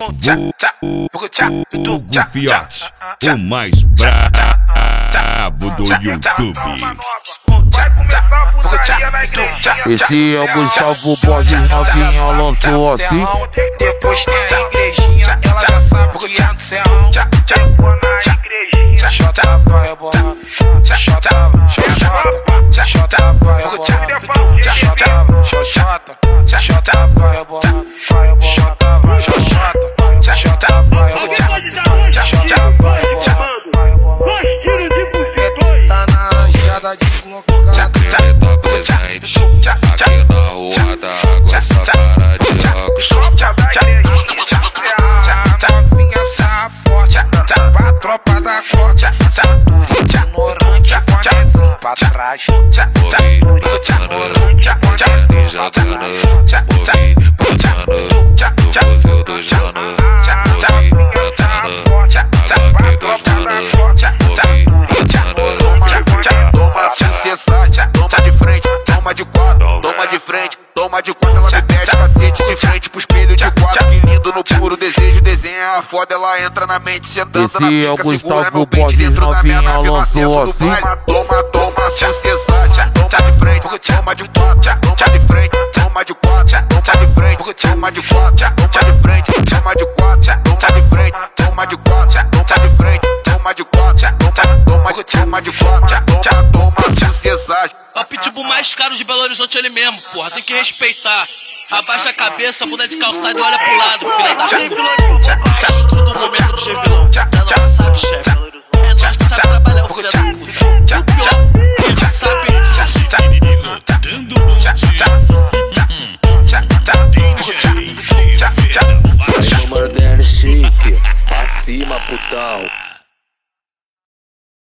Hugo Fiote, o mais brabo do YouTube. Esse é o Gustavo Borges, novinha lançou assim. Depois tem a igrejinha, ela já sabe que é do céu. Xota vai rebolando, xota vai rebolando, xota vai rebolando, xota vai rebolando, xota vai rebolando. Tá na estrada de colocar aqui na rua da água, essa para de óculos. Novinha forte, pra tropa da corte. Cinturinha de ignorante, bonezinho pra trás. Toma de frente, toma de quatro, toma de frente, toma de quatro. Ela me pede cacete de frente pro espelho de quatro. Que lindo no puro desejo, desenha a foda, ela entra na mente, sentando na Esse é o pica, segura Gustavo meu pente Borges, dentro da minha novinha nave, no lançou acesso do assim. baile. Toma, sucessade, toma de frente, toma de quatro, toma de frente, toma de quatro, toma de frente, toma de quatro, toma de frente, toma de quatro, toma de frente, toma de quatro, toma de frente, toma de quatro, toma de quatro, toma sucessade. É o pitbull mais caro de Belo Horizonte, ele mesmo, porra, tem que respeitar. Abaixa a cabeça, muda de calçado e olha pro lado, filha da puta. Faz tudo no momento do chevilão, já não sabe, chefe. É nós que sabe trabalhar, o filho da puta. O pior, ele já sabe. Moderno chique, pra cima, putão.